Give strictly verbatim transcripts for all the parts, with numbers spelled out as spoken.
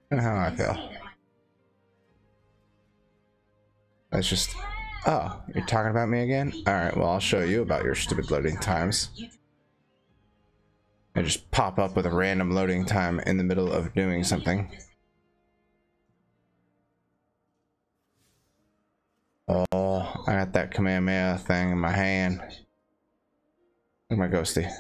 And how I feel. That's just... Oh, you're talking about me again? Alright, well, I'll show you about your stupid loading times. I just pop up with a random loading time in the middle of doing something. Oh, I got that Kamehameha thing in my hand. Look at my ghosty.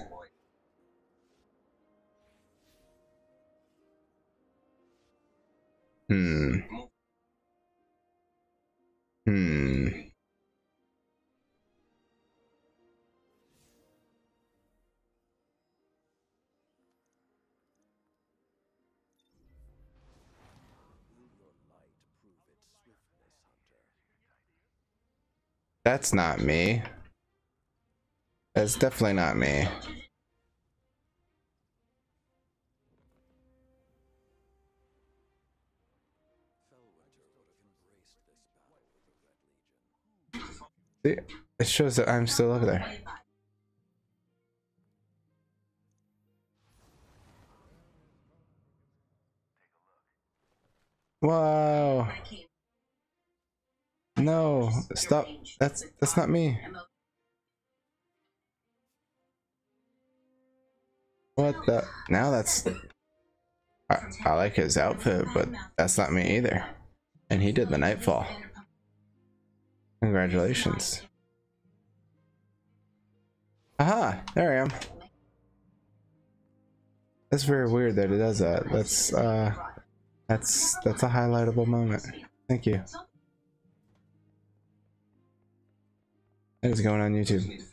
Hmm. Hmm. That's not me. That's definitely not me. See, it shows that I'm still over there. Whoa. No, stop. That's that's not me. What the? Now that's... I, I like his outfit, but that's not me either. And he did the Nightfall. Congratulations. Aha! There I am. That's very weird that it does that. That's uh, that's that's a highlightable moment. Thank you. That is going on YouTube.